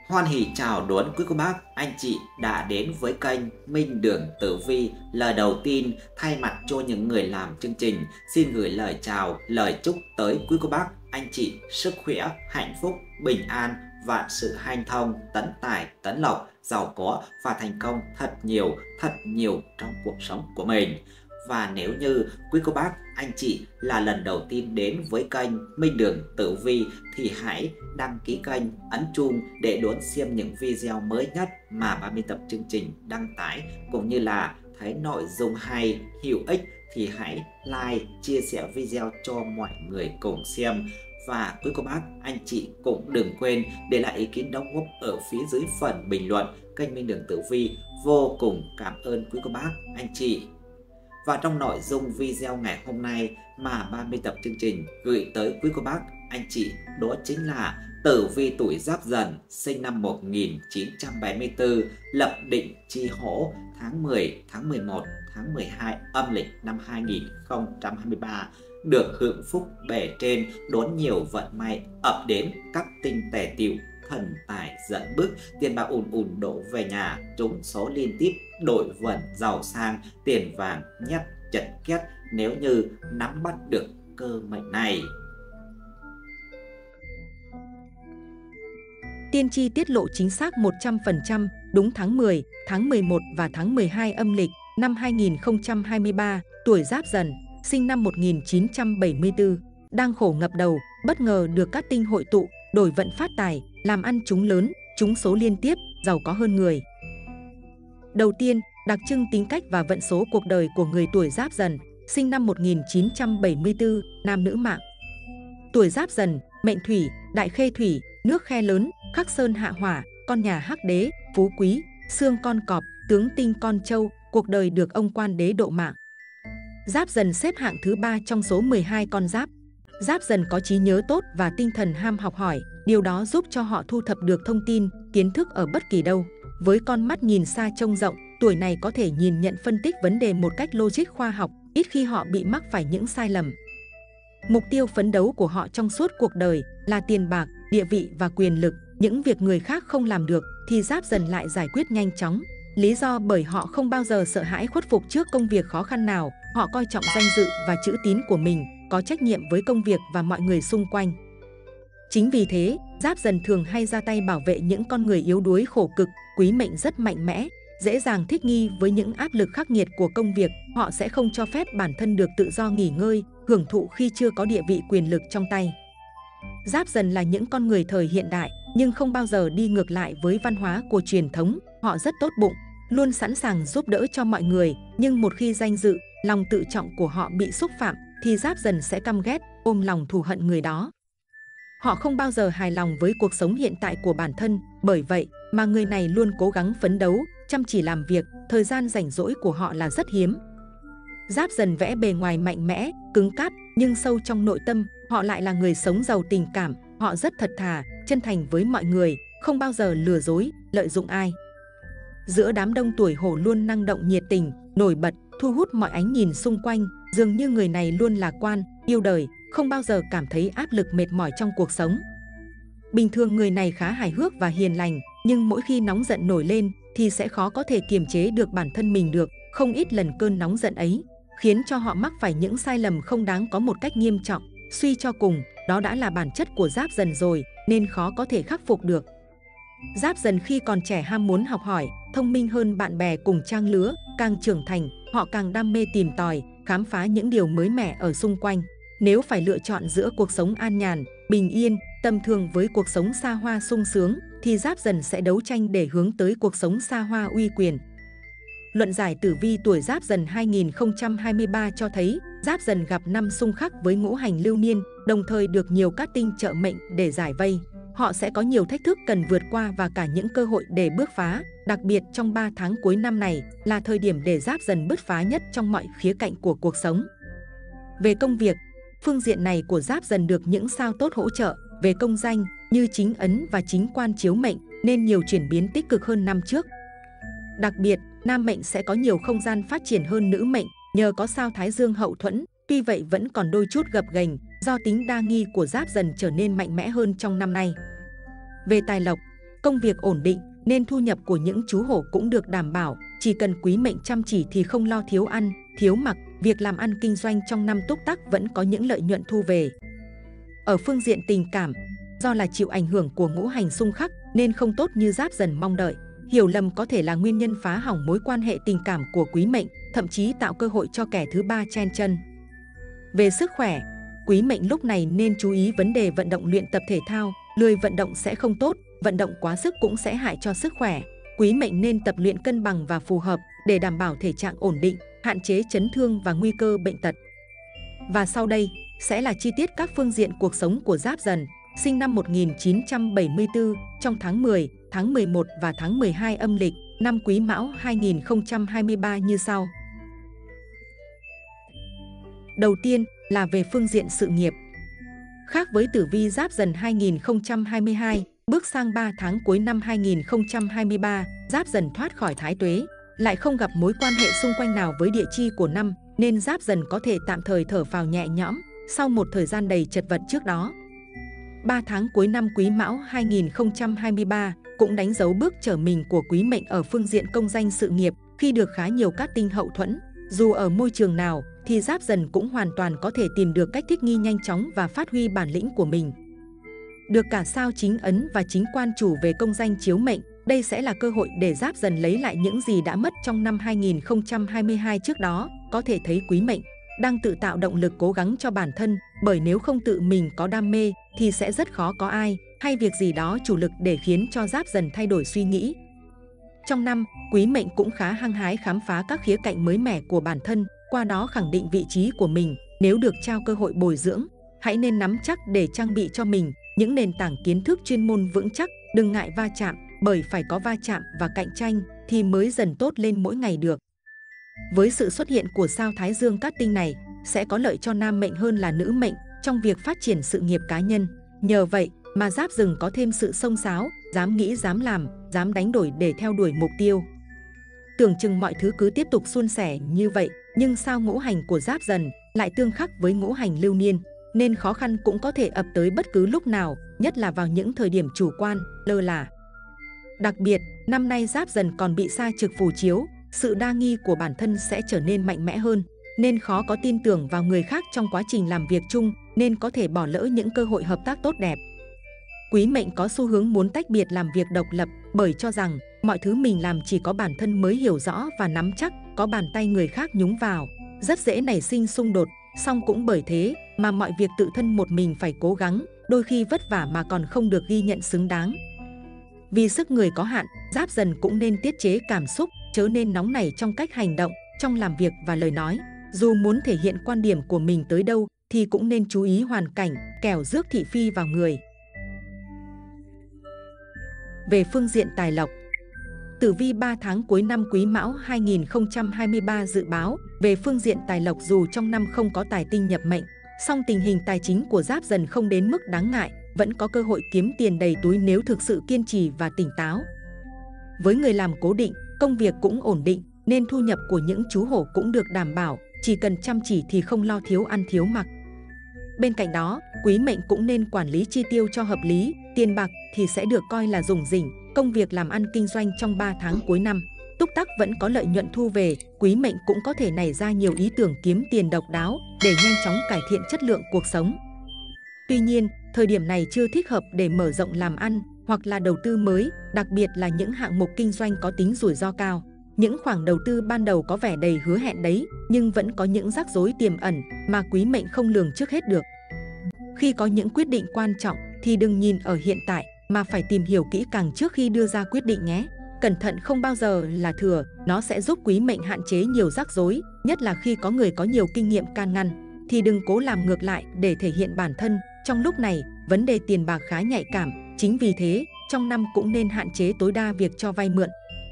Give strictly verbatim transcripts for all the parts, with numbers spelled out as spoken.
Hoan hỉ chào đón quý cô bác, anh chị đã đến với kênh Minh Đường Tử Vi. Lời đầu tiên, thay mặt cho những người làm chương trình, xin gửi lời chào, lời chúc tới quý cô bác, anh chị sức khỏe, hạnh phúc, bình an, vạn sự hanh thông, tấn tài, tấn lộc, giàu có và thành công thật nhiều, thật nhiều trong cuộc sống của mình. Và nếu như quý cô bác, anh chị là lần đầu tiên đến với kênh Minh Đường Tử Vi thì hãy đăng ký kênh, ấn chuông để đón xem những video mới nhất mà ba mươi tập chương trình đăng tải, cũng như là thấy nội dung hay, hữu ích thì hãy like, chia sẻ video cho mọi người cùng xem. Và quý cô bác, anh chị cũng đừng quên để lại ý kiến đóng góp ở phía dưới phần bình luận. Kênh Minh Đường Tử Vi vô cùng cảm ơn quý cô bác, anh chị. Và trong nội dung video ngày hôm nay mà ba mươi tập chương trình gửi tới quý cô bác, anh chị, đó chính là tử vi tuổi Giáp Dần, sinh năm một nghìn chín trăm bảy mươi tư, lập định chi Hổ, tháng mười, tháng mười một, tháng mười hai âm lịch năm hai nghìn không trăm hai mươi ba, được hưởng phúc bề trên, đón nhiều vận may ập đến, các tinh tề tựu, thần tài dẫn bước, tiền bạc ùn ùn đổ về nhà, trúng số liên tiếp, đổi vận giàu sang, tiền vàng nhét chật két nếu như nắm bắt được cơ mệnh này. Tiên tri tiết lộ chính xác một trăm phần trăm, đúng tháng mười, tháng mười một và tháng mười hai âm lịch năm hai nghìn không trăm hai mươi ba, tuổi Giáp Dần, sinh năm một nghìn chín trăm bảy mươi tư, đang khổ ngập đầu, bất ngờ được các tinh hội tụ, đổi vận phát tài, làm ăn trúng lớn, trúng số liên tiếp, giàu có hơn người. Đầu tiên, đặc trưng tính cách và vận số cuộc đời của người tuổi Giáp Dần, sinh năm một nghìn chín trăm bảy mươi tư, nam nữ mạng. Tuổi Giáp Dần, mệnh thủy, đại khê thủy, nước khe lớn, khắc sơn hạ hỏa, con nhà hắc đế, phú quý, xương con cọp, tướng tinh con trâu, cuộc đời được ông quan đế độ mạng. Giáp Dần xếp hạng thứ ba trong số mười hai con giáp. Giáp Dần có trí nhớ tốt và tinh thần ham học hỏi, điều đó giúp cho họ thu thập được thông tin, kiến thức ở bất kỳ đâu. Với con mắt nhìn xa trông rộng, tuổi này có thể nhìn nhận phân tích vấn đề một cách logic khoa học, ít khi họ bị mắc phải những sai lầm. Mục tiêu phấn đấu của họ trong suốt cuộc đời là tiền bạc, địa vị và quyền lực. Những việc người khác không làm được thì Giáp Dần lại giải quyết nhanh chóng. Lý do bởi họ không bao giờ sợ hãi khuất phục trước công việc khó khăn nào. Họ coi trọng danh dự và chữ tín của mình, có trách nhiệm với công việc và mọi người xung quanh. Chính vì thế, Giáp Dần thường hay ra tay bảo vệ những con người yếu đuối khổ cực. Quý mệnh rất mạnh mẽ, dễ dàng thích nghi với những áp lực khắc nghiệt của công việc. Họ sẽ không cho phép bản thân được tự do nghỉ ngơi, hưởng thụ khi chưa có địa vị quyền lực trong tay. Giáp Dần là những con người thời hiện đại, nhưng không bao giờ đi ngược lại với văn hóa của truyền thống. Họ rất tốt bụng, luôn sẵn sàng giúp đỡ cho mọi người, nhưng một khi danh dự, lòng tự trọng của họ bị xúc phạm, thì Giáp Dần sẽ căm ghét, ôm lòng thù hận người đó. Họ không bao giờ hài lòng với cuộc sống hiện tại của bản thân, bởi vậy mà người này luôn cố gắng phấn đấu, chăm chỉ làm việc, thời gian rảnh rỗi của họ là rất hiếm. Giáp Dần vẽ bề ngoài mạnh mẽ, cứng cáp, nhưng sâu trong nội tâm, họ lại là người sống giàu tình cảm. Họ rất thật thà, chân thành với mọi người, không bao giờ lừa dối, lợi dụng ai. Giữa đám đông tuổi Hổ luôn năng động nhiệt tình, nổi bật, thu hút mọi ánh nhìn xung quanh. Dường như người này luôn lạc quan, yêu đời, không bao giờ cảm thấy áp lực mệt mỏi trong cuộc sống. Bình thường người này khá hài hước và hiền lành, nhưng mỗi khi nóng giận nổi lên thì sẽ khó có thể kiềm chế được bản thân mình được. Không ít lần cơn nóng giận ấy khiến cho họ mắc phải những sai lầm không đáng có một cách nghiêm trọng. Suy cho cùng, đó đã là bản chất của Giáp Dần rồi, nên khó có thể khắc phục được. Giáp Dần khi còn trẻ ham muốn học hỏi, thông minh hơn bạn bè cùng trang lứa. Càng trưởng thành, họ càng đam mê tìm tòi, khám phá những điều mới mẻ ở xung quanh. Nếu phải lựa chọn giữa cuộc sống an nhàn, bình yên, tầm thường với cuộc sống xa hoa sung sướng, thì Giáp Dần sẽ đấu tranh để hướng tới cuộc sống xa hoa uy quyền. Luận giải tử vi tuổi Giáp Dần hai nghìn không trăm hai mươi ba cho thấy, Giáp Dần gặp năm xung khắc với ngũ hành lưu niên, đồng thời được nhiều cát tinh trợ mệnh để giải vây. Họ sẽ có nhiều thách thức cần vượt qua và cả những cơ hội để bứt phá. Đặc biệt trong ba tháng cuối năm này là thời điểm để Giáp Dần bứt phá nhất trong mọi khía cạnh của cuộc sống. Về công việc, phương diện này của Giáp Dần được những sao tốt hỗ trợ. Về công danh, như chính ấn và chính quan chiếu mệnh, nên nhiều chuyển biến tích cực hơn năm trước. Đặc biệt, nam mệnh sẽ có nhiều không gian phát triển hơn nữ mệnh, nhờ có sao Thái Dương hậu thuẫn. Tuy vậy vẫn còn đôi chút gập ghềnh, do tính đa nghi của Giáp Dần trở nên mạnh mẽ hơn trong năm nay. Về tài lộc, công việc ổn định nên thu nhập của những chú hổ cũng được đảm bảo. Chỉ cần quý mệnh chăm chỉ thì không lo thiếu ăn, thiếu mặc, việc làm ăn kinh doanh trong năm túc tắc vẫn có những lợi nhuận thu về. Ở phương diện tình cảm, do là chịu ảnh hưởng của ngũ hành xung khắc nên không tốt như Giáp Dần mong đợi. Hiểu lầm có thể là nguyên nhân phá hỏng mối quan hệ tình cảm của quý mệnh, thậm chí tạo cơ hội cho kẻ thứ ba chen chân. Về sức khỏe, quý mệnh lúc này nên chú ý vấn đề vận động luyện tập thể thao, lười vận động sẽ không tốt, vận động quá sức cũng sẽ hại cho sức khỏe. Quý mệnh nên tập luyện cân bằng và phù hợp để đảm bảo thể trạng ổn định, hạn chế chấn thương và nguy cơ bệnh tật. Và sau đây sẽ là chi tiết các phương diện cuộc sống của Giáp Dần, sinh năm một nghìn chín trăm bảy mươi tư, trong tháng mười, tháng mười một và tháng mười hai âm lịch, năm Quý Mão hai nghìn không trăm hai mươi ba như sau. Đầu tiên là về phương diện sự nghiệp. Khác với tử vi Giáp Dần hai nghìn không trăm hai mươi hai, bước sang ba tháng cuối năm hai nghìn không trăm hai mươi ba, Giáp Dần thoát khỏi thái tuế, lại không gặp mối quan hệ xung quanh nào với địa chi của năm, nên Giáp Dần có thể tạm thời thở phào nhẹ nhõm sau một thời gian đầy chật vật trước đó. ba tháng cuối năm Quý Mão hai nghìn không trăm hai mươi ba cũng đánh dấu bước trở mình của quý mệnh ở phương diện công danh sự nghiệp khi được khá nhiều cát tinh hậu thuẫn. Dù ở môi trường nào thì Giáp Dần cũng hoàn toàn có thể tìm được cách thích nghi nhanh chóng và phát huy bản lĩnh của mình. Được cả sao chính ấn và chính quan chủ về công danh chiếu mệnh, đây sẽ là cơ hội để Giáp Dần lấy lại những gì đã mất trong năm hai nghìn không trăm hai mươi hai trước đó. Có thể thấy quý mệnh đang tự tạo động lực cố gắng cho bản thân, bởi nếu không tự mình có đam mê thì sẽ rất khó có ai hay việc gì đó chủ lực để khiến cho Giáp Dần thay đổi suy nghĩ. Trong năm, quý mệnh cũng khá hăng hái khám phá các khía cạnh mới mẻ của bản thân, qua đó khẳng định vị trí của mình. Nếu được trao cơ hội bồi dưỡng, hãy nên nắm chắc để trang bị cho mình những nền tảng kiến thức chuyên môn vững chắc, đừng ngại va chạm, bởi phải có va chạm và cạnh tranh thì mới dần tốt lên mỗi ngày được. Với sự xuất hiện của sao Thái Dương cát tinh này, sẽ có lợi cho nam mệnh hơn là nữ mệnh trong việc phát triển sự nghiệp cá nhân. Nhờ vậy mà Giáp Dần có thêm sự xông xáo, dám nghĩ dám làm, dám đánh đổi để theo đuổi mục tiêu. Tưởng chừng mọi thứ cứ tiếp tục suôn sẻ như vậy, nhưng sao ngũ hành của Giáp Dần lại tương khắc với ngũ hành lưu niên, nên khó khăn cũng có thể ập tới bất cứ lúc nào, nhất là vào những thời điểm chủ quan, lơ là. Đặc biệt, năm nay Giáp Dần còn bị sa trực phù chiếu, sự đa nghi của bản thân sẽ trở nên mạnh mẽ hơn, nên khó có tin tưởng vào người khác trong quá trình làm việc chung, nên có thể bỏ lỡ những cơ hội hợp tác tốt đẹp. Quý mệnh có xu hướng muốn tách biệt làm việc độc lập, bởi cho rằng mọi thứ mình làm chỉ có bản thân mới hiểu rõ và nắm chắc, có bàn tay người khác nhúng vào, rất dễ nảy sinh xung đột. Song cũng bởi thế mà mọi việc tự thân một mình phải cố gắng, đôi khi vất vả mà còn không được ghi nhận xứng đáng. Vì sức người có hạn, Giáp Dần cũng nên tiết chế cảm xúc, chớ nên nóng nảy trong cách hành động, trong làm việc và lời nói. Dù muốn thể hiện quan điểm của mình tới đâu thì cũng nên chú ý hoàn cảnh, kẻo rước thị phi vào người. Về phương diện tài lộc, tử vi ba tháng cuối năm Quý Mão hai nghìn không trăm hai mươi ba dự báo về phương diện tài lộc, dù trong năm không có tài tinh nhập mệnh, song tình hình tài chính của Giáp Dần không đến mức đáng ngại, vẫn có cơ hội kiếm tiền đầy túi nếu thực sự kiên trì và tỉnh táo. Với người làm cố định, công việc cũng ổn định, nên thu nhập của những chú hổ cũng được đảm bảo, chỉ cần chăm chỉ thì không lo thiếu ăn thiếu mặc. Bên cạnh đó, quý mệnh cũng nên quản lý chi tiêu cho hợp lý, tiền bạc thì sẽ được coi là rủng rỉnh. Công việc làm ăn kinh doanh trong ba tháng cuối năm, túc tắc vẫn có lợi nhuận thu về, quý mệnh cũng có thể nảy ra nhiều ý tưởng kiếm tiền độc đáo để nhanh chóng cải thiện chất lượng cuộc sống. Tuy nhiên, thời điểm này chưa thích hợp để mở rộng làm ăn hoặc là đầu tư mới, đặc biệt là những hạng mục kinh doanh có tính rủi ro cao. Những khoản đầu tư ban đầu có vẻ đầy hứa hẹn đấy, nhưng vẫn có những rắc rối tiềm ẩn mà quý mệnh không lường trước hết được. Khi có những quyết định quan trọng thì đừng nhìn ở hiện tại, mà phải tìm hiểu kỹ càng trước khi đưa ra quyết định nhé. Cẩn thận không bao giờ là thừa, nó sẽ giúp quý mệnh hạn chế nhiều rắc rối, nhất là khi có người có nhiều kinh nghiệm can ngăn, thì đừng cố làm ngược lại để thể hiện bản thân. Trong lúc này, vấn đề tiền bạc khá nhạy cảm, chính vì thế, trong năm cũng nên hạn chế tối đa việc cho vay mượn.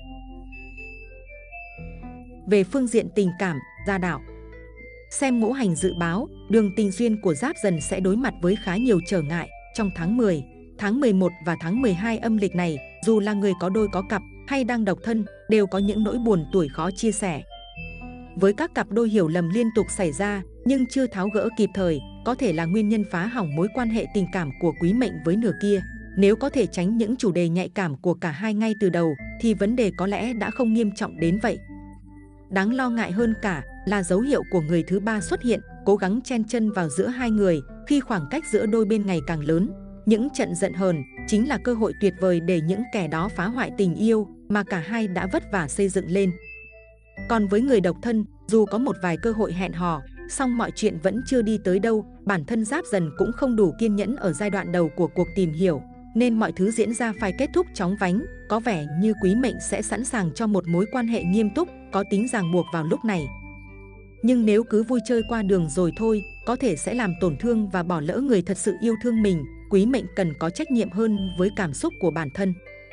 Về phương diện tình cảm, gia đạo. Xem ngũ hành dự báo, đường tình duyên của Giáp Dần sẽ đối mặt với khá nhiều trở ngại trong tháng mười, tháng mười một và tháng mười hai âm lịch này. Dù là người có đôi có cặp hay đang độc thân, đều có những nỗi buồn tuổi khó chia sẻ. Với các cặp đôi, hiểu lầm liên tục xảy ra nhưng chưa tháo gỡ kịp thời, có thể là nguyên nhân phá hỏng mối quan hệ tình cảm của quý mệnh với nửa kia. Nếu có thể tránh những chủ đề nhạy cảm của cả hai ngay từ đầu thì vấn đề có lẽ đã không nghiêm trọng đến vậy. Đáng lo ngại hơn cả là dấu hiệu của người thứ ba xuất hiện, cố gắng chen chân vào giữa hai người khi khoảng cách giữa đôi bên ngày càng lớn. Những trận giận hờn chính là cơ hội tuyệt vời để những kẻ đó phá hoại tình yêu mà cả hai đã vất vả xây dựng lên. Còn với người độc thân, dù có một vài cơ hội hẹn hò, song mọi chuyện vẫn chưa đi tới đâu, bản thân Giáp Dần cũng không đủ kiên nhẫn ở giai đoạn đầu của cuộc tìm hiểu, nên mọi thứ diễn ra phải kết thúc chóng vánh, có vẻ như Quý Mệnh sẽ sẵn sàng cho một mối quan hệ nghiêm túc, có tính ràng buộc vào lúc này. Nhưng nếu cứ vui chơi qua đường rồi thôi, có thể sẽ làm tổn thương và bỏ lỡ người thật sự yêu thương mình. Quý Mệnh cần có trách nhiệm hơn với cảm xúc của bản thân.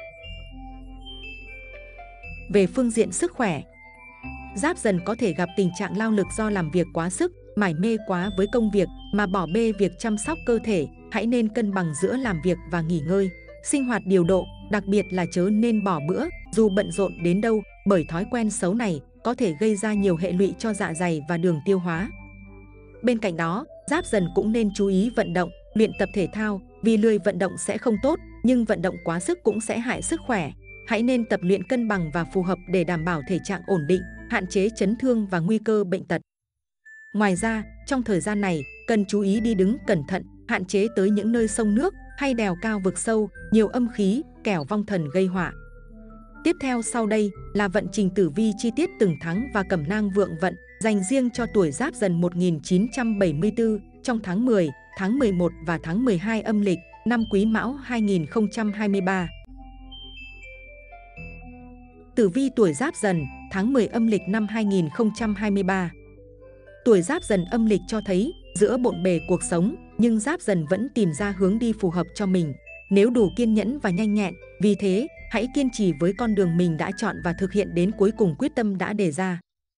Về phương diện sức khỏe, Giáp Dần có thể gặp tình trạng lao lực do làm việc quá sức, mải mê quá với công việc mà bỏ bê việc chăm sóc cơ thể. Hãy nên cân bằng giữa làm việc và nghỉ ngơi, sinh hoạt điều độ, đặc biệt là chớ nên bỏ bữa dù bận rộn đến đâu, bởi thói quen xấu này có thể gây ra nhiều hệ lụy cho dạ dày và đường tiêu hóa. Bên cạnh đó, Giáp Dần cũng nên chú ý vận động, luyện tập thể thao, vì lười vận động sẽ không tốt, nhưng vận động quá sức cũng sẽ hại sức khỏe. Hãy nên tập luyện cân bằng và phù hợp để đảm bảo thể trạng ổn định, hạn chế chấn thương và nguy cơ bệnh tật. Ngoài ra, trong thời gian này, cần chú ý đi đứng cẩn thận, hạn chế tới những nơi sông nước hay đèo cao vực sâu, nhiều âm khí, kẻo vong thần gây họa. Tiếp theo sau đây là vận trình tử vi chi tiết từng tháng và cẩm nang vượng vận dành riêng cho tuổi Giáp Dần một nghìn chín trăm bảy mươi tư trong tháng mười, tháng mười một và tháng mười hai âm lịch năm Quý Mão hai nghìn không trăm hai mươi ba. Tử vi tuổi Giáp Dần tháng mười âm lịch năm hai nghìn không trăm hai mươi ba. Tuổi Giáp Dần âm lịch cho thấy giữa bộn bề cuộc sống, nhưng Giáp Dần vẫn tìm ra hướng đi phù hợp cho mình. Nếu đủ kiên nhẫn và nhanh nhẹn, vì thế hãy kiên trì với con đường mình đã chọn và thực hiện đến cuối cùng quyết tâm đã đề ra.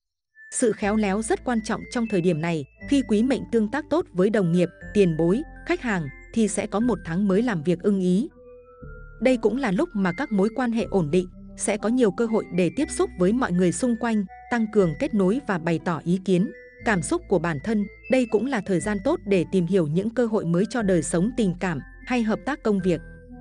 Sự khéo léo rất quan trọng trong thời điểm này. Khi Quý Mệnh tương tác tốt với đồng nghiệp, tiền bối, khách hàng thì sẽ có một tháng mới làm việc ưng ý. Đây cũng là lúc mà các mối quan hệ ổn định, sẽ có nhiều cơ hội để tiếp xúc với mọi người xung quanh, tăng cường kết nối và bày tỏ ý kiến, cảm xúc của bản thân. Đây cũng là thời gian tốt để tìm hiểu những cơ hội mới cho đời sống tình cảm hay hợp tác công việc.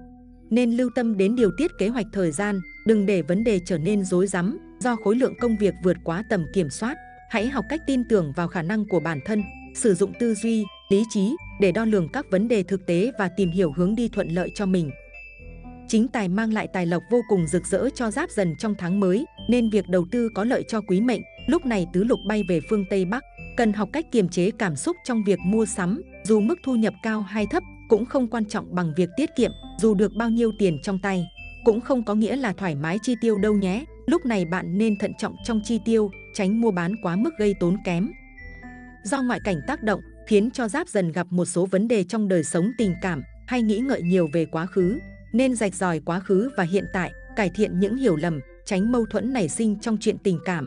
Nên lưu tâm đến điều tiết kế hoạch thời gian, đừng để vấn đề trở nên rối rắm do khối lượng công việc vượt quá tầm kiểm soát. Hãy học cách tin tưởng vào khả năng của bản thân, sử dụng tư duy, lý trí để đo lường các vấn đề thực tế và tìm hiểu hướng đi thuận lợi cho mình. Chính tài mang lại tài lộc vô cùng rực rỡ cho Giáp Dần trong tháng mới, nên việc đầu tư có lợi cho Quý Mệnh. Lúc này tứ lục bay về phương Tây Bắc, cần học cách kiềm chế cảm xúc trong việc mua sắm, dù mức thu nhập cao hay thấp cũng không quan trọng bằng việc tiết kiệm, dù được bao nhiêu tiền trong tay cũng không có nghĩa là thoải mái chi tiêu đâu nhé. Lúc này bạn nên thận trọng trong chi tiêu, tránh mua bán quá mức gây tốn kém. Do ngoại cảnh tác động khiến cho Giáp Dần gặp một số vấn đề trong đời sống tình cảm hay nghĩ ngợi nhiều về quá khứ, nên rạch ròi quá khứ và hiện tại, cải thiện những hiểu lầm, tránh mâu thuẫn nảy sinh trong chuyện tình cảm.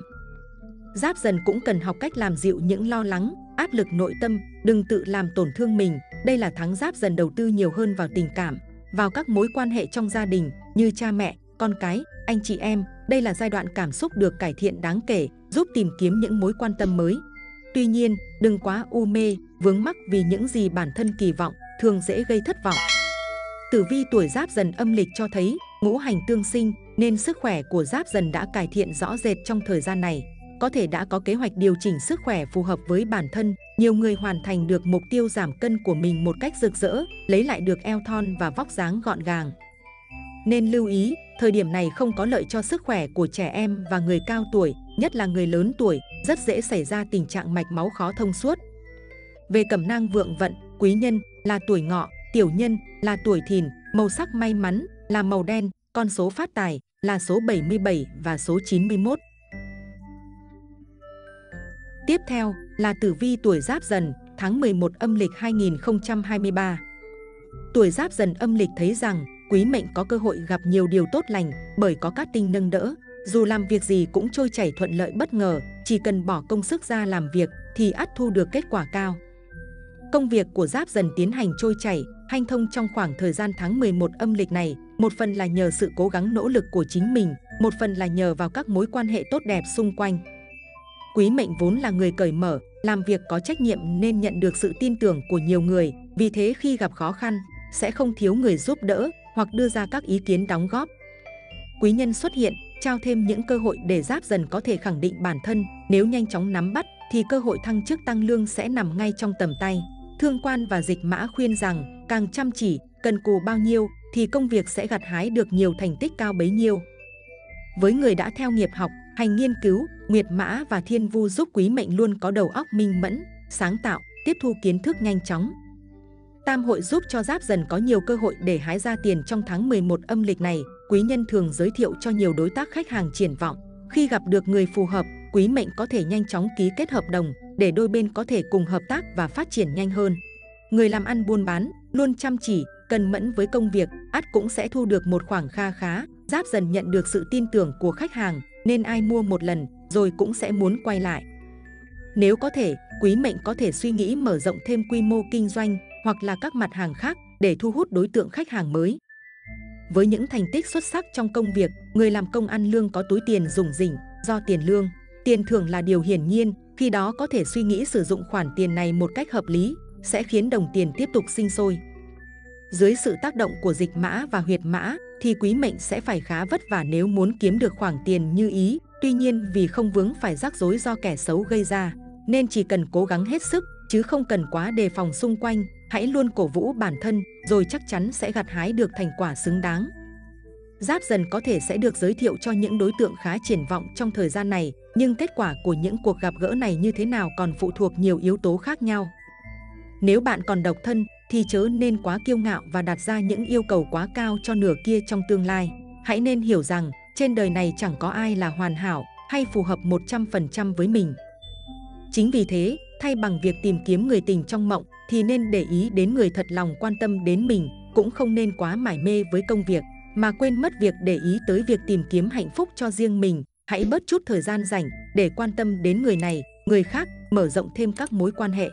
Giáp Dần cũng cần học cách làm dịu những lo lắng, áp lực nội tâm, đừng tự làm tổn thương mình. Đây là tháng Giáp Dần đầu tư nhiều hơn vào tình cảm, vào các mối quan hệ trong gia đình như cha mẹ, con cái, anh chị em. Đây là giai đoạn cảm xúc được cải thiện đáng kể, giúp tìm kiếm những mối quan tâm mới. Tuy nhiên, đừng quá u mê, vướng mắc vì những gì bản thân kỳ vọng, thường dễ gây thất vọng. Tử vi tuổi Giáp Dần âm lịch cho thấy ngũ hành tương sinh, nên sức khỏe của Giáp Dần đã cải thiện rõ rệt trong thời gian này. Có thể đã có kế hoạch điều chỉnh sức khỏe phù hợp với bản thân. Nhiều người hoàn thành được mục tiêu giảm cân của mình một cách rực rỡ, lấy lại được eo thon và vóc dáng gọn gàng. Nên lưu ý, thời điểm này không có lợi cho sức khỏe của trẻ em và người cao tuổi, nhất là người lớn tuổi, rất dễ xảy ra tình trạng mạch máu khó thông suốt. Về cẩm nang vượng vận, quý nhân là tuổi Ngọ, tiểu nhân là tuổi Thìn, màu sắc may mắn là màu đen, con số phát tài là số bảy mươi bảy và số chín mươi mốt. Tiếp theo là tử vi tuổi Giáp Dần tháng mười một âm lịch hai nghìn không trăm hai mươi ba. Tuổi Giáp Dần âm lịch thấy rằng Quý Mệnh có cơ hội gặp nhiều điều tốt lành bởi có cát tinh nâng đỡ. Dù làm việc gì cũng trôi chảy thuận lợi bất ngờ, chỉ cần bỏ công sức ra làm việc thì ắt thu được kết quả cao. Công việc của Giáp Dần tiến hành trôi chảy, hanh thông trong khoảng thời gian tháng mười một âm lịch này, một phần là nhờ sự cố gắng nỗ lực của chính mình, một phần là nhờ vào các mối quan hệ tốt đẹp xung quanh. Quý Mệnh vốn là người cởi mở, làm việc có trách nhiệm nên nhận được sự tin tưởng của nhiều người, vì thế khi gặp khó khăn, sẽ không thiếu người giúp đỡ, hoặc đưa ra các ý kiến đóng góp. Quý nhân xuất hiện, trao thêm những cơ hội để Giáp Dần có thể khẳng định bản thân. Nếu nhanh chóng nắm bắt thì cơ hội thăng chức tăng lương sẽ nằm ngay trong tầm tay. Thương Quan và Dịch Mã khuyên rằng càng chăm chỉ, cần cù bao nhiêu thì công việc sẽ gặt hái được nhiều thành tích cao bấy nhiêu. Với người đã theo nghiệp học, hành nghiên cứu, Nguyệt Mã và Thiên Vu giúp Quý Mệnh luôn có đầu óc minh mẫn, sáng tạo, tiếp thu kiến thức nhanh chóng. Tam hội giúp cho Giáp Dần có nhiều cơ hội để hái ra tiền trong tháng mười một âm lịch này. Quý nhân thường giới thiệu cho nhiều đối tác khách hàng triển vọng. Khi gặp được người phù hợp, Quý Mệnh có thể nhanh chóng ký kết hợp đồng để đôi bên có thể cùng hợp tác và phát triển nhanh hơn. Người làm ăn buôn bán luôn chăm chỉ, cần mẫn với công việc, ắt cũng sẽ thu được một khoản kha khá. Giáp Dần nhận được sự tin tưởng của khách hàng nên ai mua một lần rồi cũng sẽ muốn quay lại. Nếu có thể, Quý Mệnh có thể suy nghĩ mở rộng thêm quy mô kinh doanh hoặc là các mặt hàng khác để thu hút đối tượng khách hàng mới. Với những thành tích xuất sắc trong công việc, người làm công ăn lương có túi tiền rủng rỉnh do tiền lương, tiền thưởng là điều hiển nhiên, khi đó có thể suy nghĩ sử dụng khoản tiền này một cách hợp lý, sẽ khiến đồng tiền tiếp tục sinh sôi. Dưới sự tác động của Dịch Mã và Huyệt Mã thì Quý Mệnh sẽ phải khá vất vả nếu muốn kiếm được khoản tiền như ý. Tuy nhiên vì không vướng phải rắc rối do kẻ xấu gây ra, nên chỉ cần cố gắng hết sức chứ không cần quá đề phòng xung quanh. Hãy luôn cổ vũ bản thân rồi chắc chắn sẽ gặt hái được thành quả xứng đáng. Giáp Dần có thể sẽ được giới thiệu cho những đối tượng khá triển vọng trong thời gian này, nhưng kết quả của những cuộc gặp gỡ này như thế nào còn phụ thuộc nhiều yếu tố khác nhau. Nếu bạn còn độc thân thì chớ nên quá kiêu ngạo và đặt ra những yêu cầu quá cao cho nửa kia trong tương lai. Hãy nên hiểu rằng trên đời này chẳng có ai là hoàn hảo hay phù hợp một trăm phần trăm với mình. Chính vì thế, thay bằng việc tìm kiếm người tình trong mộng thì nên để ý đến người thật lòng quan tâm đến mình, cũng không nên quá mải mê với công việc mà quên mất việc để ý tới việc tìm kiếm hạnh phúc cho riêng mình. Hãy bớt chút thời gian rảnh để quan tâm đến người này, người khác, mở rộng thêm các mối quan hệ.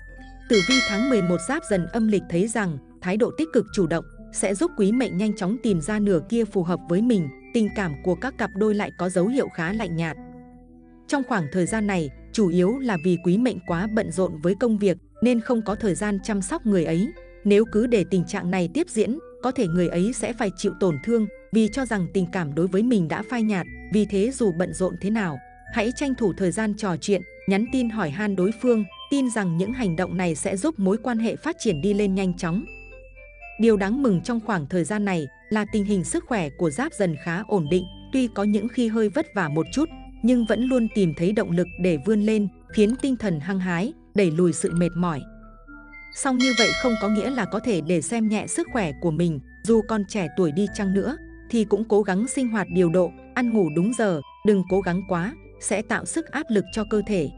Tử vi tháng mười một Giáp Dần âm lịch thấy rằng thái độ tích cực chủ động sẽ giúp Quý Mệnh nhanh chóng tìm ra nửa kia phù hợp với mình. Tình cảm của các cặp đôi lại có dấu hiệu khá lạnh nhạt. Trong khoảng thời gian này, chủ yếu là vì Quý Mệnh quá bận rộn với công việc nên không có thời gian chăm sóc người ấy. Nếu cứ để tình trạng này tiếp diễn, có thể người ấy sẽ phải chịu tổn thương vì cho rằng tình cảm đối với mình đã phai nhạt. Vì thế dù bận rộn thế nào, hãy tranh thủ thời gian trò chuyện, nhắn tin hỏi han đối phương, tin rằng những hành động này sẽ giúp mối quan hệ phát triển đi lên nhanh chóng. Điều đáng mừng trong khoảng thời gian này là tình hình sức khỏe của Giáp Dần khá ổn định, tuy có những khi hơi vất vả một chút, nhưng vẫn luôn tìm thấy động lực để vươn lên, khiến tinh thần hăng hái, đẩy lùi sự mệt mỏi. Song như vậy không có nghĩa là có thể để xem nhẹ sức khỏe của mình, dù còn trẻ tuổi đi chăng nữa, thì cũng cố gắng sinh hoạt điều độ, ăn ngủ đúng giờ, đừng cố gắng quá, sẽ tạo sức áp lực cho cơ thể.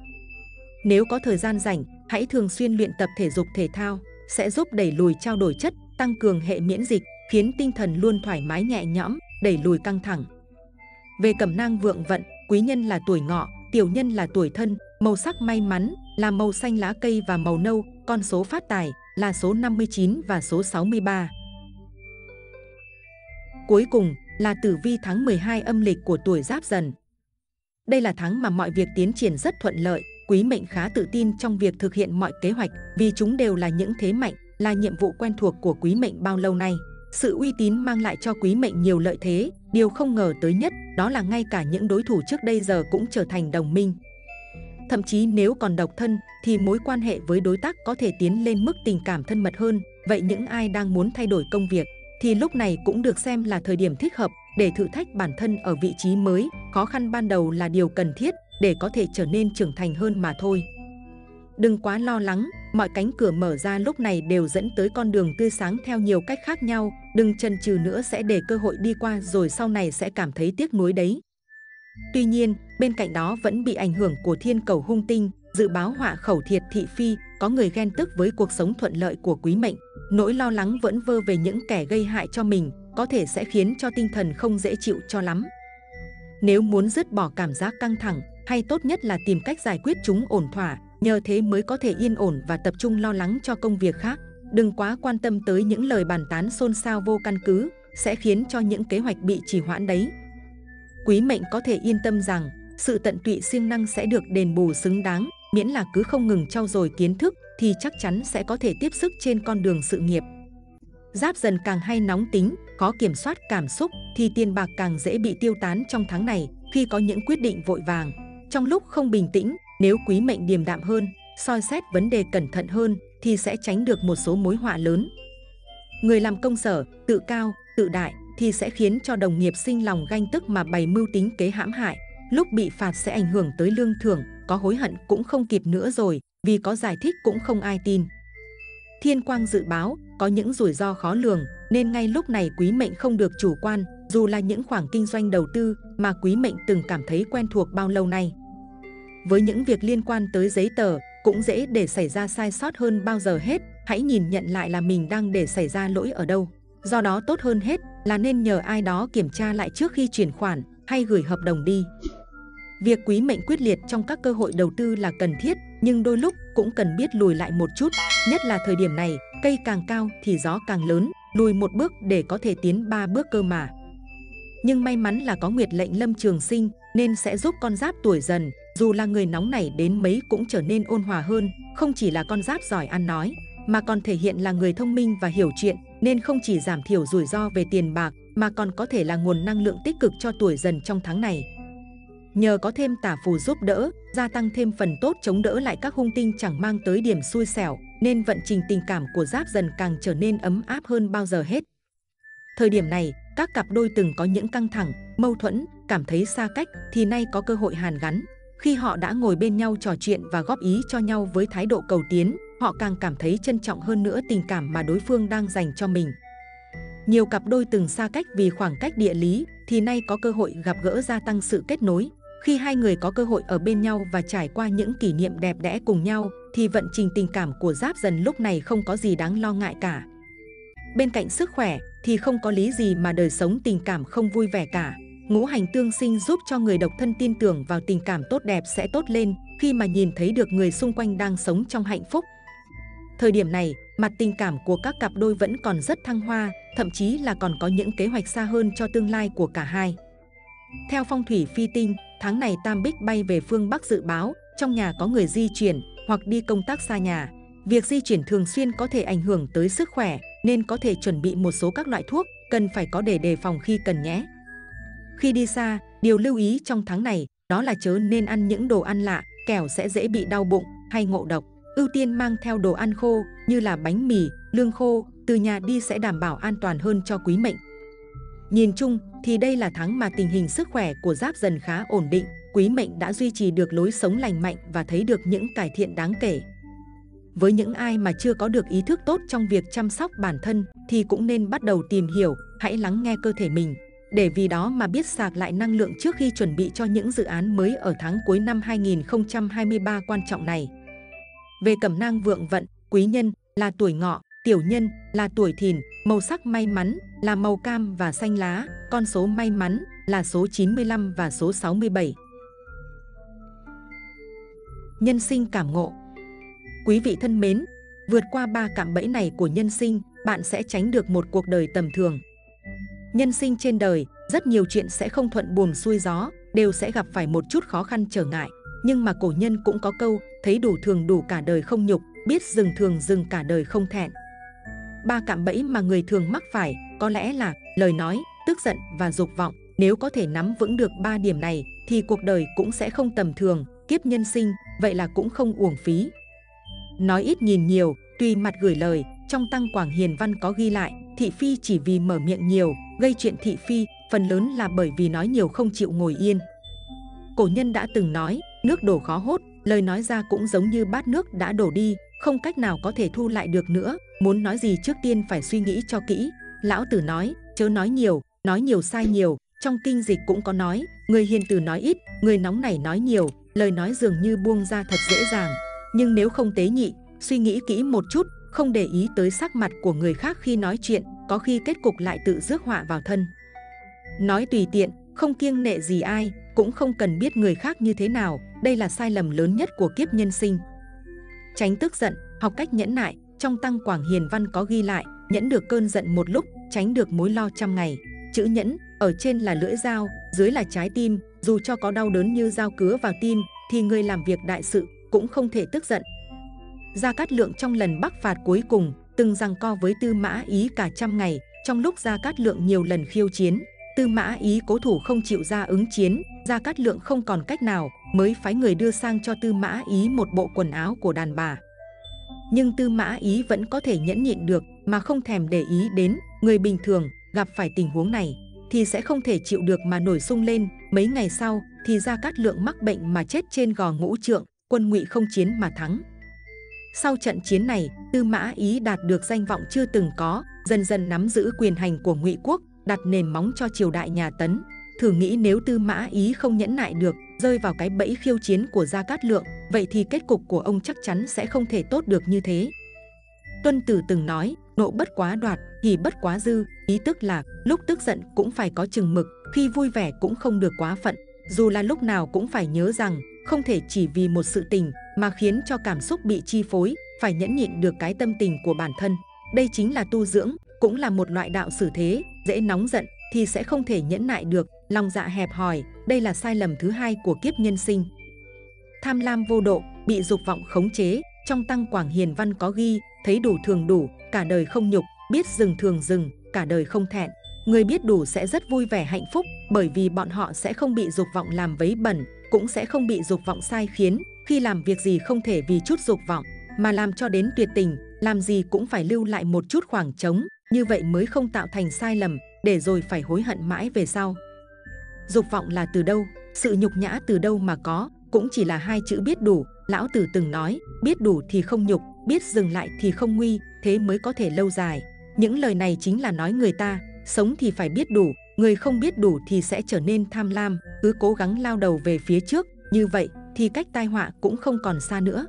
Nếu có thời gian rảnh, hãy thường xuyên luyện tập thể dục thể thao, sẽ giúp đẩy lùi trao đổi chất, tăng cường hệ miễn dịch, khiến tinh thần luôn thoải mái nhẹ nhõm, đẩy lùi căng thẳng. Về cẩm nang vượng vận, quý nhân là tuổi Ngọ, tiểu nhân là tuổi Thân, màu sắc may mắn là màu xanh lá cây và màu nâu, con số phát tài là số năm mươi chín và số sáu mươi ba. Cuối cùng là tử vi tháng mười hai âm lịch của tuổi Giáp Dần. Đây là tháng mà mọi việc tiến triển rất thuận lợi, Quý Mệnh khá tự tin trong việc thực hiện mọi kế hoạch vì chúng đều là những thế mạnh, là nhiệm vụ quen thuộc của Quý Mệnh bao lâu nay. Sự uy tín mang lại cho Quý Mệnh nhiều lợi thế, điều không ngờ tới nhất đó là ngay cả những đối thủ trước đây giờ cũng trở thành đồng minh. Thậm chí nếu còn độc thân thì mối quan hệ với đối tác có thể tiến lên mức tình cảm thân mật hơn. Vậy những ai đang muốn thay đổi công việc thì lúc này cũng được xem là thời điểm thích hợp để thử thách bản thân ở vị trí mới. Khó khăn ban đầu là điều cần thiết để có thể trở nên trưởng thành hơn mà thôi. Đừng quá lo lắng, mọi cánh cửa mở ra lúc này đều dẫn tới con đường tươi sáng theo nhiều cách khác nhau. Đừng chần chừ nữa sẽ để cơ hội đi qua rồi sau này sẽ cảm thấy tiếc nuối đấy. Tuy nhiên, bên cạnh đó vẫn bị ảnh hưởng của thiên cầu hung tinh, dự báo họa khẩu thiệt thị phi, có người ghen tức với cuộc sống thuận lợi của Quý Mệnh. Nỗi lo lắng vẫn vơ về những kẻ gây hại cho mình, có thể sẽ khiến cho tinh thần không dễ chịu cho lắm. Nếu muốn dứt bỏ cảm giác căng thẳng, hay tốt nhất là tìm cách giải quyết chúng ổn thỏa, nhờ thế mới có thể yên ổn và tập trung lo lắng cho công việc khác. Đừng quá quan tâm tới những lời bàn tán xôn xao vô căn cứ, sẽ khiến cho những kế hoạch bị trì hoãn đấy. Quý Mệnh có thể yên tâm rằng sự tận tụy siêng năng sẽ được đền bù xứng đáng, miễn là cứ không ngừng trau dồi kiến thức thì chắc chắn sẽ có thể tiếp sức trên con đường sự nghiệp. Giáp Dần càng hay nóng tính, khó kiểm soát cảm xúc thì tiền bạc càng dễ bị tiêu tán trong tháng này khi có những quyết định vội vàng. Trong lúc không bình tĩnh, nếu quý mệnh điềm đạm hơn, soi xét vấn đề cẩn thận hơn thì sẽ tránh được một số mối họa lớn. Người làm công sở, tự cao, tự đại thì sẽ khiến cho đồng nghiệp sinh lòng ganh tức mà bày mưu tính kế hãm hại. Lúc bị phạt sẽ ảnh hưởng tới lương thưởng, có hối hận cũng không kịp nữa rồi, vì có giải thích cũng không ai tin. Thiên quang dự báo có những rủi ro khó lường, nên ngay lúc này quý mệnh không được chủ quan, dù là những khoản kinh doanh đầu tư mà quý mệnh từng cảm thấy quen thuộc bao lâu nay. Với những việc liên quan tới giấy tờ, cũng dễ để xảy ra sai sót hơn bao giờ hết, hãy nhìn nhận lại là mình đang để xảy ra lỗi ở đâu. Do đó tốt hơn hết là nên nhờ ai đó kiểm tra lại trước khi chuyển khoản hay gửi hợp đồng đi. Việc quý mệnh quyết liệt trong các cơ hội đầu tư là cần thiết, nhưng đôi lúc cũng cần biết lùi lại một chút, nhất là thời điểm này, cây càng cao thì gió càng lớn, lùi một bước để có thể tiến ba bước cơ mà. Nhưng may mắn là có nguyệt lệnh lâm trường sinh nên sẽ giúp con giáp tuổi Dần, dù là người nóng nảy đến mấy cũng trở nên ôn hòa hơn, không chỉ là con giáp giỏi ăn nói, mà còn thể hiện là người thông minh và hiểu chuyện, nên không chỉ giảm thiểu rủi ro về tiền bạc mà còn có thể là nguồn năng lượng tích cực cho tuổi Dần trong tháng này. Nhờ có thêm tả phù giúp đỡ, gia tăng thêm phần tốt chống đỡ lại các hung tinh chẳng mang tới điểm xui xẻo, nên vận trình tình cảm của Giáp Dần càng trở nên ấm áp hơn bao giờ hết. Thời điểm này, các cặp đôi từng có những căng thẳng, mâu thuẫn, cảm thấy xa cách thì nay có cơ hội hàn gắn. Khi họ đã ngồi bên nhau trò chuyện và góp ý cho nhau với thái độ cầu tiến, họ càng cảm thấy trân trọng hơn nữa tình cảm mà đối phương đang dành cho mình. Nhiều cặp đôi từng xa cách vì khoảng cách địa lý thì nay có cơ hội gặp gỡ, gia tăng sự kết nối. Khi hai người có cơ hội ở bên nhau và trải qua những kỷ niệm đẹp đẽ cùng nhau thì vận trình tình cảm của Giáp Dần lúc này không có gì đáng lo ngại cả. Bên cạnh sức khỏe thì không có lý gì mà đời sống tình cảm không vui vẻ cả. Ngũ hành tương sinh giúp cho người độc thân tin tưởng vào tình cảm tốt đẹp sẽ tốt lên khi mà nhìn thấy được người xung quanh đang sống trong hạnh phúc. Thời điểm này, mặt tình cảm của các cặp đôi vẫn còn rất thăng hoa, thậm chí là còn có những kế hoạch xa hơn cho tương lai của cả hai. Theo phong thủy phi tinh, tháng này Tam Bích bay về phương Bắc dự báo, trong nhà có người di chuyển hoặc đi công tác xa nhà. Việc di chuyển thường xuyên có thể ảnh hưởng tới sức khỏe, nên có thể chuẩn bị một số các loại thuốc, cần phải có để đề phòng khi cần nhé. Khi đi xa, điều lưu ý trong tháng này đó là chớ nên ăn những đồ ăn lạ, kẻo sẽ dễ bị đau bụng hay ngộ độc. Ưu tiên mang theo đồ ăn khô như là bánh mì, lương khô, từ nhà đi sẽ đảm bảo an toàn hơn cho quý mệnh. Nhìn chung thì đây là tháng mà tình hình sức khỏe của Giáp Dần khá ổn định, quý mệnh đã duy trì được lối sống lành mạnh và thấy được những cải thiện đáng kể. Với những ai mà chưa có được ý thức tốt trong việc chăm sóc bản thân thì cũng nên bắt đầu tìm hiểu, hãy lắng nghe cơ thể mình, để vì đó mà biết sạc lại năng lượng trước khi chuẩn bị cho những dự án mới ở tháng cuối năm hai nghìn không trăm hai mươi ba quan trọng này. Về cẩm nang vượng vận, quý nhân là tuổi Ngọ, tiểu nhân là tuổi Thìn, màu sắc may mắn là màu cam và xanh lá, con số may mắn là số chín mươi lăm và số sáu mươi bảy. Nhân sinh cảm ngộ. Quý vị thân mến, vượt qua ba cạm bẫy này của nhân sinh, bạn sẽ tránh được một cuộc đời tầm thường. Nhân sinh trên đời, rất nhiều chuyện sẽ không thuận buồm xuôi gió, đều sẽ gặp phải một chút khó khăn trở ngại. Nhưng mà cổ nhân cũng có câu, thấy đủ thường đủ cả đời không nhục, biết dừng thường dừng cả đời không thẹn. Ba cạm bẫy mà người thường mắc phải có lẽ là lời nói, tức giận và dục vọng. Nếu có thể nắm vững được ba điểm này thì cuộc đời cũng sẽ không tầm thường, kiếp nhân sinh, vậy là cũng không uổng phí. Nói ít nhìn nhiều, tùy mặt gửi lời, trong Tăng Quảng Hiền Văn có ghi lại, thị phi chỉ vì mở miệng nhiều, gây chuyện thị phi, phần lớn là bởi vì nói nhiều không chịu ngồi yên. Cổ nhân đã từng nói, nước đổ khó hốt, lời nói ra cũng giống như bát nước đã đổ đi, không cách nào có thể thu lại được nữa, muốn nói gì trước tiên phải suy nghĩ cho kỹ. Lão Tử nói, chớ nói nhiều, nói nhiều sai nhiều, trong kinh dịch cũng có nói, người hiền từ nói ít, người nóng nảy nói nhiều, lời nói dường như buông ra thật dễ dàng. Nhưng nếu không tế nhị, suy nghĩ kỹ một chút, không để ý tới sắc mặt của người khác khi nói chuyện, có khi kết cục lại tự rước họa vào thân. Nói tùy tiện, không kiêng nệ gì ai, cũng không cần biết người khác như thế nào, đây là sai lầm lớn nhất của kiếp nhân sinh. Tránh tức giận, học cách nhẫn nại, trong Tăng Quảng Hiền Văn có ghi lại, nhẫn được cơn giận một lúc, tránh được mối lo trăm ngày. Chữ nhẫn, ở trên là lưỡi dao, dưới là trái tim, dù cho có đau đớn như dao cứa vào tim, thì người làm việc đại sự cũng không thể tức giận. Gia Cát Lượng trong lần bắc phạt cuối cùng, từng giằng co với Tư Mã Ý cả trăm ngày. Trong lúc Gia Cát Lượng nhiều lần khiêu chiến, Tư Mã Ý cố thủ không chịu ra ứng chiến, Gia Cát Lượng không còn cách nào mới phái người đưa sang cho Tư Mã Ý một bộ quần áo của đàn bà. Nhưng Tư Mã Ý vẫn có thể nhẫn nhịn được mà không thèm để ý đến. Người bình thường gặp phải tình huống này thì sẽ không thể chịu được mà nổi sung lên. Mấy ngày sau thì Gia Cát Lượng mắc bệnh mà chết trên gò Ngũ Trượng, quân Ngụy không chiến mà thắng. Sau trận chiến này, Tư Mã Ý đạt được danh vọng chưa từng có, dần dần nắm giữ quyền hành của Ngụy quốc, đặt nền móng cho triều đại nhà Tấn. Thử nghĩ nếu Tư Mã Ý không nhẫn nại được, rơi vào cái bẫy khiêu chiến của Gia Cát Lượng, vậy thì kết cục của ông chắc chắn sẽ không thể tốt được như thế. Tuân Tử từng nói, nộ bất quá đoạt, hỉ bất quá dư, ý tức là lúc tức giận cũng phải có chừng mực, khi vui vẻ cũng không được quá phận. Dù là lúc nào cũng phải nhớ rằng không thể chỉ vì một sự tình mà khiến cho cảm xúc bị chi phối, phải nhẫn nhịn được cái tâm tình của bản thân. Đây chính là tu dưỡng, cũng là một loại đạo xử thế. Dễ nóng giận thì sẽ không thể nhẫn nại được, lòng dạ hẹp hòi, đây là sai lầm thứ hai của kiếp nhân sinh. Tham lam vô độ, bị dục vọng khống chế. Trong Tăng Quảng Hiền Văn có ghi, thấy đủ thường đủ, cả đời không nhục, biết dừng thường dừng, cả đời không thẹn. Người biết đủ sẽ rất vui vẻ hạnh phúc, bởi vì bọn họ sẽ không bị dục vọng làm vấy bẩn, cũng sẽ không bị dục vọng sai khiến. Khi làm việc gì không thể vì chút dục vọng mà làm cho đến tuyệt tình, làm gì cũng phải lưu lại một chút khoảng trống, như vậy mới không tạo thành sai lầm, để rồi phải hối hận mãi về sau. Dục vọng là từ đâu, sự nhục nhã từ đâu mà có, cũng chỉ là hai chữ biết đủ. Lão Tử từng nói, biết đủ thì không nhục, biết dừng lại thì không nguy, thế mới có thể lâu dài. Những lời này chính là nói người ta, sống thì phải biết đủ, người không biết đủ thì sẽ trở nên tham lam, cứ cố gắng lao đầu về phía trước, như vậy thì cách tai họa cũng không còn xa nữa.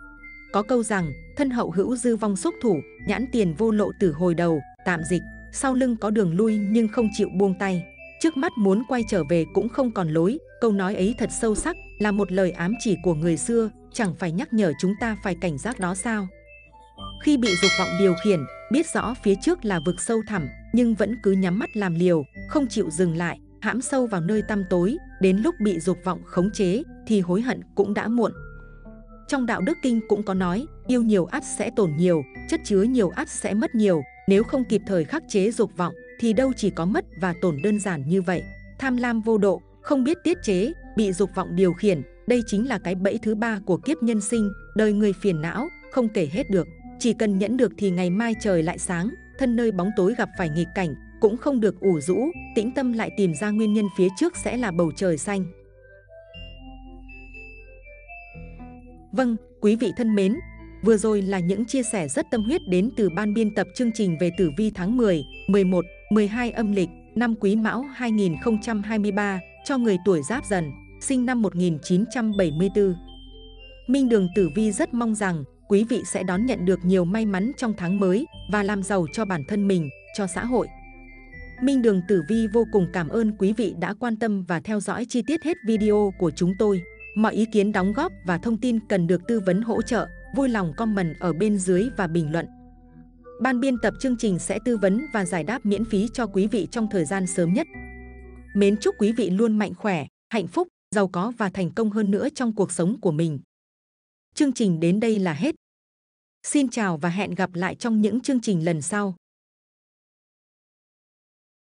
Có câu rằng, thân hậu hữu dư vong xúc thủ, nhãn tiền vô lộ từ hồi đầu, tạm dịch, sau lưng có đường lui nhưng không chịu buông tay, trước mắt muốn quay trở về cũng không còn lối. Câu nói ấy thật sâu sắc, là một lời ám chỉ của người xưa, chẳng phải nhắc nhở chúng ta phải cảnh giác đó sao? Khi bị dục vọng điều khiển, biết rõ phía trước là vực sâu thẳm, nhưng vẫn cứ nhắm mắt làm liều, không chịu dừng lại, hãm sâu vào nơi tăm tối, đến lúc bị dục vọng khống chế thì hối hận cũng đã muộn. Trong Đạo Đức Kinh cũng có nói, yêu nhiều ắt sẽ tổn nhiều, chất chứa nhiều ắt sẽ mất nhiều. Nếu không kịp thời khắc chế dục vọng thì đâu chỉ có mất và tổn đơn giản như vậy. Tham lam vô độ, không biết tiết chế, bị dục vọng điều khiển, đây chính là cái bẫy thứ ba của kiếp nhân sinh. Đời người phiền não, không kể hết được. Chỉ cần nhẫn được thì ngày mai trời lại sáng, thân nơi bóng tối gặp phải nghịch cảnh, cũng không được ủ rũ, tĩnh tâm lại tìm ra nguyên nhân phía trước sẽ là bầu trời xanh. Vâng, quý vị thân mến, vừa rồi là những chia sẻ rất tâm huyết đến từ ban biên tập chương trình về tử vi tháng mười, mười một, mười hai âm lịch năm Quý Mão hai nghìn không trăm hai mươi ba cho người tuổi Giáp Dần, sinh năm một nghìn chín trăm bảy mươi tư. Minh Đường Tử Vi rất mong rằng quý vị sẽ đón nhận được nhiều may mắn trong tháng mới và làm giàu cho bản thân mình, cho xã hội. Minh Đường Tử Vi vô cùng cảm ơn quý vị đã quan tâm và theo dõi chi tiết hết video của chúng tôi. Mọi ý kiến đóng góp và thông tin cần được tư vấn hỗ trợ, vui lòng comment ở bên dưới và bình luận. Ban biên tập chương trình sẽ tư vấn và giải đáp miễn phí cho quý vị trong thời gian sớm nhất. Mến chúc quý vị luôn mạnh khỏe, hạnh phúc, giàu có và thành công hơn nữa trong cuộc sống của mình. Chương trình đến đây là hết. Xin chào và hẹn gặp lại trong những chương trình lần sau.